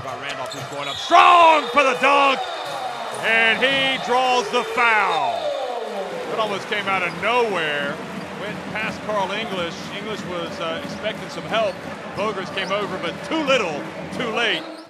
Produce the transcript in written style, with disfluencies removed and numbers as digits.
by Randolph, who's going up strong for the dunk, and he draws the foul. It almost came out of nowhere. Went past Carl English. English was expecting some help. Bogerts came over, but too little, too late.